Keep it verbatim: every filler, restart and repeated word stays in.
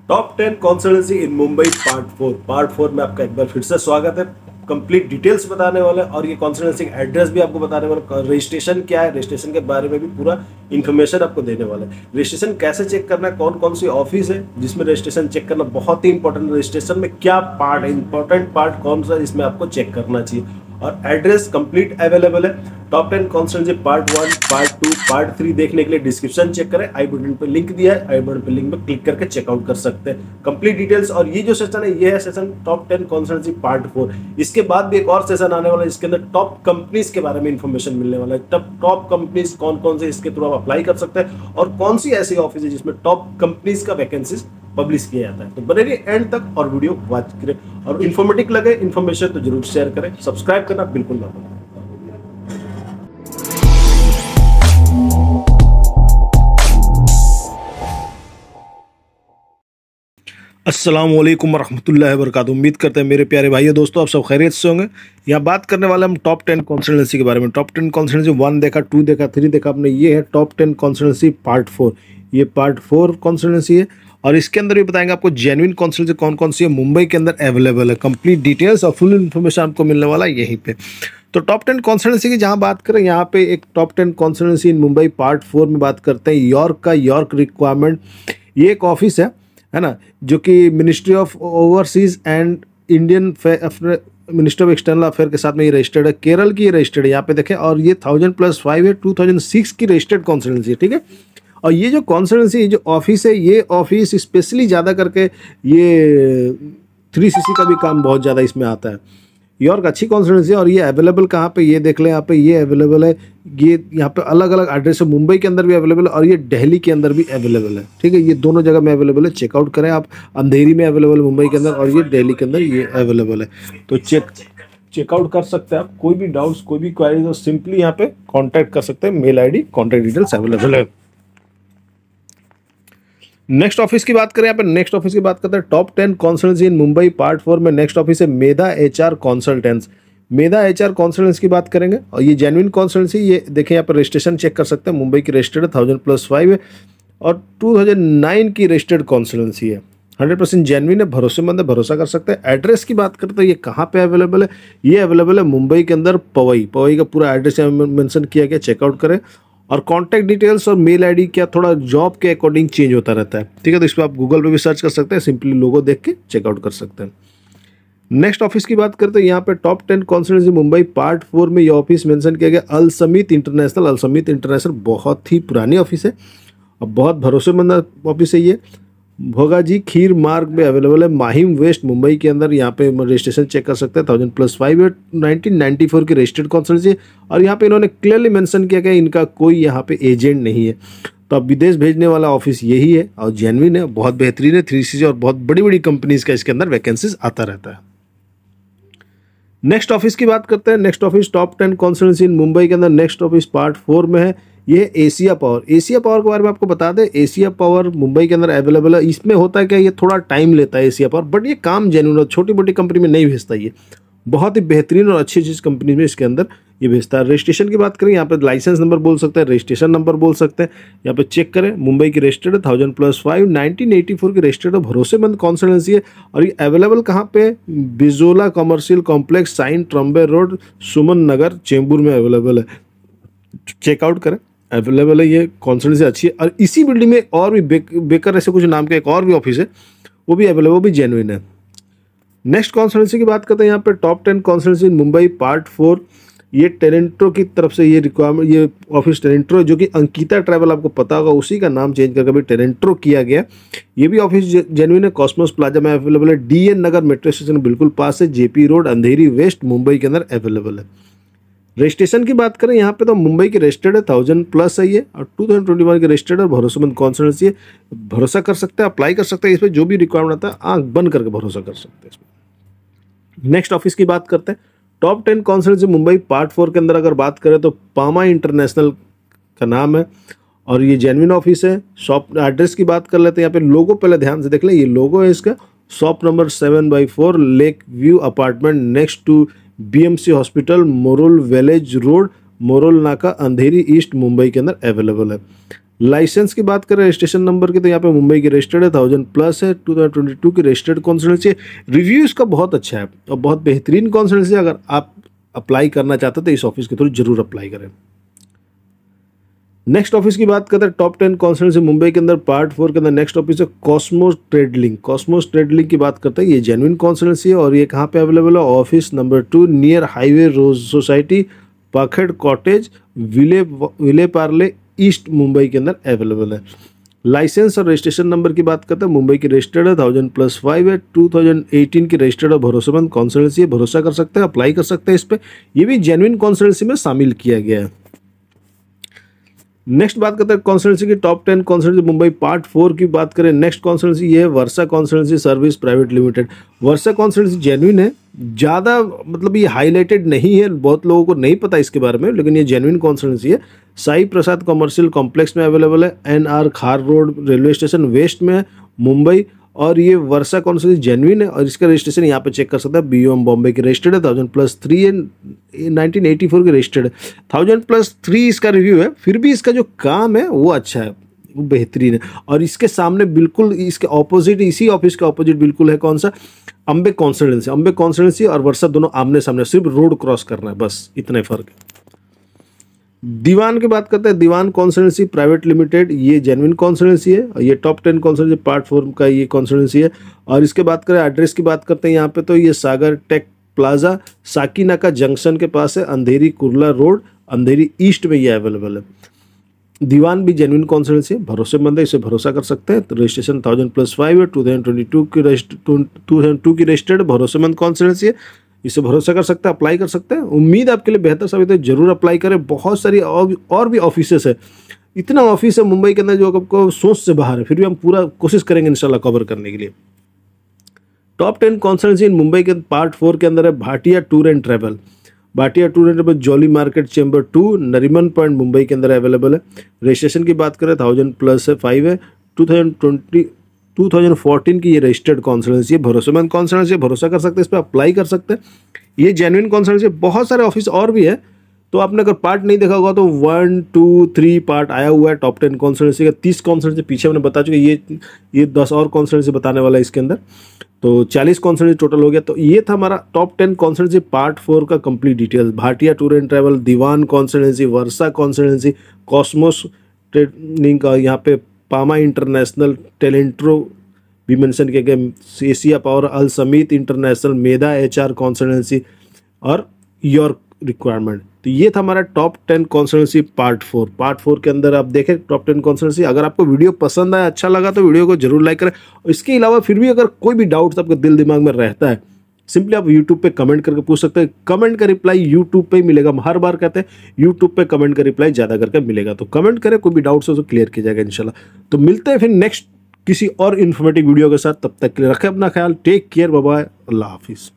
Top ten consultancy in Mumbai part four part four में आपका एक बार फिर से स्वागत है। कंप्लीट डिटेल्स बताने वाले और ये कॉन्सल्टेंसी का एड्रेस भी आपको बताने वाले, रजिस्ट्रेशन क्या है, रजिस्ट्रेशन के बारे में भी पूरा इन्फॉर्मेशन आपको देने वाला है। रजिस्ट्रेशन कैसे चेक करना है, कौन कौन सी ऑफिस है जिसमें रजिस्ट्रेशन चेक करना बहुत ही इंपॉर्टेंट, रजिस्ट्रेशन में क्या पार्ट है, इंपॉर्टेंट पार्ट कौन सा इसमें आपको चेक करना चाहिए, और एड्रेस कंप्लीट अवेलेबल है। Top ten consultancy part one, part two, part three देखने के लिए डिस्क्रिप्शन चेक करें, आई बटन पे लिंक दिया है, आई बटन पे लिंक पे क्लिक करके चेकआउट कर सकते हैं कंप्लीट डिटेल्स। और ये जो सेशन है ये है session top ten consultancy part four. इसके बाद भी एक और सेशन आने वाला है, इसके अंदर टॉप कंपनीज के बारे में इंफॉर्मेशन मिलने वाला है। टॉप टॉप कंपनीज कौन कौन से इसके थ्रू आप अप्लाई कर सकते हैं और कौन सी ऐसी ऑफिस है जिसमें टॉप कंपनीज का वैकेंसीज पब्लिश किया जाता है। तो बने रहिए एंड तक और वीडियो वॉच करें, और इन्फॉर्मेटिव लगे इन्फॉर्मेशन तो जरूर शेयर करें, सब्सक्राइब करना बिल्कुल ना भूलें। अस्सलाम वालेकुम रहमतुल्लाहि व बरकातुहू। उम्मीद करते हैं मेरे प्यारे भाइयों दोस्तों आप सब खैरियत से होंगे। यहाँ बात करने वाले हम टॉप टेन कॉन्सल्टेंसी के बारे में। टॉप टेन कॉन्सल्टेंसी वन देखा, टू देखा, थ्री देखा आपने, ये है top ten consultancy part four. ये पार्ट फोर कॉन्सल्टेंसी है और इसके अंदर भी बताएंगे आपको जेन्युइन कॉन्सल्टेंसी कौन कौन सी है मुंबई के अंदर अवेलेबल है। कंप्लीट डिटेल्स और फुल इन्फॉर्मेशन आपको मिलने वाला है यहीं पे। तो टॉप टेन कॉन्सल्टेंसी की जहाँ बात करें, यहाँ पे एक top ten consultancy in Mumbai part four में बात करते हैं। यॉर्क का यॉर्क रिक्वायरमेंट, ये एक ऑफिस है है ना, जो कि ministry of overseas and Indian ministry of external affair के साथ में ये रजिस्टर्ड है। केरल की ये रजिस्टर्ड है यहाँ पे देखें, और ये थाउजेंड प्लस फाइव है, टू थाउजेंड सिक्स की रजिस्टर्ड कॉन्सल्टेंसी है, ठीक है। और ये जो कॉन्सल्टेंसी जो ऑफिस है, ये ऑफिस स्पेशली ज़्यादा करके ये थ्री सी सी का भी काम बहुत ज़्यादा इसमें आता है। यॉर्क अच्छी कॉन्सल्टेंसी है और ये अवेलेबल कहाँ पे, ये देख लें यहाँ पे, ये अवेलेबल है, ये यहाँ पे अलग अलग एड्रेस है। मुंबई के अंदर भी अवेलेबल है और ये दिल्ली के अंदर भी अवेलेबल है, ठीक है। ये दोनों जगह में अवेलेबल है, चेकआउट करें आप। अंधेरी में अवेलेबल है मुंबई के अंदर, और ये दिल्ली के अंदर ये अवेलेबल है। तो चेक चेकआउट कर सकते हैं आप। कोई भी डाउट्स, कोई भी क्वेरी तो सिंपली यहाँ पे कॉन्टैक्ट कर सकते हैं। Mail I D, contact details available है। नेक्स्ट ऑफिस की बात करें, यहाँ पे नेक्स्ट ऑफिस की बात करते हैं top ten consultancy in Mumbai part four में। नेक्स्ट ऑफिस है Medha HR consultants. Medha HR consultants की बात करेंगे और ये जेन्युइन कॉन्सल्टेंसी, ये देखें यहाँ पर रजिस्ट्रेशन चेक कर सकते हैं। मुंबई की रजिस्टर्ड है, थाउजेंड प्लस फाइव है और टू थाउजेंड नाइन की रजिस्टर्ड कॉन्सल्टेंसी है। हंड्रेड परसेंट जेन्युइन है, भरोसेमंद है, भरोसा कर सकते हैं। एड्रेस की बात करते हैं, ये कहाँ पे अवेलेबल है, ये अवेलेबल है मुंबई के अंदर पवई। पवई का पूरा एड्रेस यहाँ मेंशन किया गया, चेकआउट करें। और कॉन्टैक्ट डिटेल्स और मेल आईडी क्या थोड़ा जॉब के अकॉर्डिंग चेंज होता रहता है, ठीक है। तो इस पर आप गूगल पे भी सर्च कर सकते हैं, सिंपली लोगो देख के चेकआउट कर सकते हैं। नेक्स्ट ऑफिस की बात करते हैं, यहाँ पे top ten consultancy Mumbai part four में ये ऑफिस मेंशन किया गया, अल समीत इंटरनेशनल। अल समीत इंटरनेशनल बहुत ही पुरानी ऑफिस है और बहुत भरोसेमंद ऑफिस है। ये भोगाजी खीर मार्ग में अवेलेबल है, माहिम वेस्ट मुंबई के अंदर। यहाँ पे रजिस्ट्रेशन चेक कर सकते हैं, थाउजेंड प्लस फाइव है, नाइनटीन नाइन्टी फोर की रजिस्टर्ड कॉन्सल्टेंसी। और यहाँ पे इन्होंने क्लियरली मेंशन किया कि इनका कोई यहाँ पे एजेंट नहीं है। तो अब विदेश भेजने वाला ऑफिस यही है और जेन्युइन है, बहुत बेहतरीन है। थ्री सी और बहुत बड़ी बड़ी कंपनीज का इसके अंदर वैकेंसीज आता रहता है। नेक्स्ट ऑफिस की बात करते हैं। Next office top ten consultancy in Mumbai के अंदर, नेक्स्ट ऑफिस पार्ट फोर में है। ये एशिया पावर। एशिया पावर के बारे में आपको बता दें, एशिया पावर मुंबई के अंदर अवेलेबल है। इसमें होता है क्या, ये थोड़ा टाइम लेता है एशिया पावर, बट ये काम जेन्युइन है। छोटी मोटी कंपनी में नहीं भेजता, ये बहुत ही बेहतरीन और अच्छी चीज़ कंपनी में इसके अंदर ये भेजता है। रजिस्ट्रेशन की बात करें, यहाँ पे लाइसेंस नंबर बोल सकते हैं, रजिस्ट्रेशन नंबर बोल सकते हैं। यहाँ पे चेक करें, मुंबई की रजिस्टर्ड है, thousand plus five, nineteen eighty four की रजिस्टर्ड है, भरोसेमंद कॉन्सल्टेंसी है। और ये अवेलेबल कहाँ पे, Bijola commercial complex, Sion Trombay road, Suman Nagar, Chembur में अवेलेबल है। चेकआउट करें, अवेलेबल है। ये कॉन्सल्टेंसी अच्छी है। और इसी बिल्डिंग में और भी बेक, बेकर ऐसे कुछ नाम का एक और भी ऑफिस है, वो भी अवेलेबल, वो भी जेन्युइन है। नेक्स्ट कॉन्सल्टेंसी की बात करते हैं, यहाँ पे top ten consultancy in Mumbai part four. ये टेरेंट्रो की तरफ से ये रिक्वायरमेंट, ये ऑफिस टेरेंट्रो, जो कि अंकिता ट्रैवल आपको पता होगा, उसी का नाम चेंज करके भी टेरेंट्रो किया गया। ये भी ऑफिस जेन्युइन है, कॉस्मोस प्लाजा में अवेलेबल है, D N Nagar metro station बिल्कुल पास है, JP road, Andheri west Mumbai के अंदर अवेलेबल है। रजिस्ट्रेशन की बात करें, यहाँ पे तो मुंबई की रजिस्टर्ड है, थाउजेंड प्लस है ये, और टू थाउजेंड ट्वेंटी वन की रजिस्टर्ड है, भरोसेमंद कॉन्सल्टेंसी है, भरोसा कर सकते हैं, अप्लाई कर सकते हैं। इस पर जो भी रिक्वायरमेंट आता है आँख बंद करके भरोसा कर सकते हैं इसमें। नेक्स्ट ऑफिस की बात करते हैं, top ten consultancy Mumbai part four के अंदर अगर बात करें तो पामा इंटरनेशनल का नाम है और ये जेन्युइन ऑफिस है। शॉप एड्रेस की बात कर लेते हैं, यहाँ पे लोगो पहले ध्यान से देख लें, ये लोगो है इसका, shop number seven by four, lake view apartment, next to BMC hospital, Morul village road, Morul Naka, Andheri east Mumbai के अंदर अवेलेबल है। लाइसेंस की बात करें रजिस्ट्रेशन नंबर की, तो यहाँ पे मुंबई की रजिस्टर्ड है, थाउजेंड प्लस है, टू थाउजेंड ट्वेंटी टू की रजिस्टर्ड कॉन्सल्टेंसी है। रिव्यू इसका बहुत अच्छा है और बहुत बेहतरीन कॉन्सल्टेंसी है। अगर आप अप्लाई करना चाहते तो इस ऑफिस के थ्रू जरूर अप्लाई करें। नेक्स्ट ऑफिस की बात करते हैं टॉप टेन कॉन्सल्टेंसी मुंबई के अंदर पार्ट फोर के अंदर। नेक्स्ट ऑफिस है कॉस्मोस ट्रेडलिंक। कॉस्मोस ट्रेडलिंक की बात करते हैं, ये जेन्युइन कॉन्सल्टेंसी है और ये कहाँ पे अवेलेबल है? Office number two near highway rose society, Pakhad cottage, Vile Vile Parle east Mumbai के अंदर अवेलेबल है। लाइसेंस और रजिस्ट्रेशन नंबर की बात करते हैं, मुंबई की रजिस्टर्ड है, थाउजेंड प्लस फाइव है, टू थाउजेंड एटीन की रजिस्टर्ड और भरोसेमंद कॉन्सल्टेंसी है। भरोसा कर सकते हैं, अप्लाई कर सकते हैं इस पर। ये भी जेन्युइन कॉन्सल्टेंसी में शामिल किया गया है। नेक्स्ट बात करते हैं कॉन्सल्टेंसी की top ten consultancy Mumbai part four की बात करें। नेक्स्ट कॉन्सल्टेंसी ये है Varsha consultancy service private limited. Varsha consultancy genuine है, ज़्यादा मतलब ये हाईलाइटेड नहीं है, बहुत लोगों को नहीं पता इसके बारे में, लेकिन ये जेन्युइन कॉन्सल्टेंसी है। साई प्रसाद कमर्शियल कॉम्प्लेक्स में अवेलेबल है, N R Khar road railway station west में है मुंबई। और ये वर्षा कॉन्सल्टेंसी जेन्युइन है और इसका रजिस्ट्रेशन यहाँ पे चेक कर सकते हैं, बी ओ एम बॉम्बे की रजिस्टर्ड है, थाउजेंड प्लस थ्री है, नाइनटीन एटी फोर की रजिस्टर्ड है, थाउजेंड प्लस थ्री इसका रिव्यू है। फिर भी इसका जो काम है वो अच्छा है, वो बेहतरीन है। और इसके सामने बिल्कुल इसके ऑपोजिट, इसी ऑफिस के ऑपोजिट बिल्कुल है कौन सा? अम्बे कॉन्सल्टेंसी। अम्बे कॉन्सल्टेंसी और वर्षा दोनों आमने सामने, सिर्फ रोड क्रॉस करना है, बस इतना फर्क है। दीवान की बात करते हैं, दीवान कॉन्सल्टेंसी प्राइवेट लिमिटेड, ये जेन्युइन कॉन्सल्टेंसी है और ये top ten consultancy part four का ये कॉन्सल्टेंसी है। और इसके बात करें एड्रेस की बात करते हैं यहाँ पे, तो ये Sagar tech plaza Sakinaka junction के पास है, अंधेरी कुर्ला रोड, अंधेरी ईस्ट में ये अवेलेबल है। दीवान भी जेन्युइन कॉन्सल्टेंसी है, भरोसेमंद है, इसे भरोसा कर सकते हैं। तो रजिस्ट्रेशन थाउजेंड प्लस फाइव है, टू थाउजेंड ट्वेंटी टू की टू थाउजेंड टू की रजिस्टर्ड, भरोसेमंद कॉन्सल्टेंसी है, इसे भरोसा कर सकते हैं, अप्लाई कर सकते हैं। उम्मीद आपके लिए बेहतर साबित है, जरूर अप्लाई करें। बहुत सारी और भी ऑफिसेस है, इतना ऑफिस है मुंबई के अंदर जो आपको सोच से बाहर है, फिर भी हम पूरा कोशिश करेंगे इंशाल्लाह कवर करने के लिए। Top ten consultancy in Mumbai के पार्ट फोर के अंदर है Bhatia tour and travel. Bhatia tour and travel jolly market chamber two Nariman point Mumbai के अंदर अवेलेबल है। रजिस्ट्रेशन की बात करें थाउजेंड प्लस है, फाइव है, two thousand twenty two thousand fourteen की ये रजिस्टर्ड कॉन्सल्टेंसी है, भरोसेमंद कॉन्सल्टेंसी है, भरोसा कर सकते हैं, इस पर अप्लाई कर सकते हैं। ये जेन्युइन कॉन्सल्टेंसी। बहुत सारे ऑफिस और भी है, तो आपने अगर पार्ट नहीं देखा होगा तो वन टू थ्री पार्ट आया हुआ है टॉप टेन कॉन्सल्टेंसी का। तीस कॉन्सल्टेंसी पीछे मैंने बता चुके, ये ये दस और कॉन्सल्टेंसी बताने वाला है इसके अंदर, तो चालीस कॉन्सल्टेंसी टोटल हो गया। तो ये था हमारा top ten consultancy part four का complete details. Bhatia tour and travel, Dewan consultancy, Varsha consultancy, cosmos training का, यहाँ पे पामा इंटरनेशनल, टेलेंट्रो भी मेंशन किया गया, Asia power, al Sameet international, Medha H R consultancy और योर रिक्वायरमेंट। तो ये था हमारा top ten consultancy part four. Part four के अंदर आप देखें टॉप टेन कॉन्सल्टेंसी। अगर आपको वीडियो पसंद आया, अच्छा लगा, तो वीडियो को जरूर लाइक करें। इसके अलावा फिर भी अगर कोई भी डाउट्स आपके दिल दिमाग में रहता है, सिंपली आप यूट्यूब पे कमेंट करके पूछ सकते हैं। कमेंट का रिप्लाई यूट्यूब पे ही मिलेगा, हम हर बार कहते हैं यूट्यूब पे कमेंट का रिप्लाई ज़्यादा करके मिलेगा। तो कमेंट करें, कोई भी डाउट्स हो तो क्लियर किया जाएगा इंशाल्लाह। तो मिलते हैं फिर नेक्स्ट किसी और इन्फॉर्मेटिव वीडियो के साथ, तब तक के लिए रखें अपना ख्याल, take care, bye bye, Allah हाफिज़।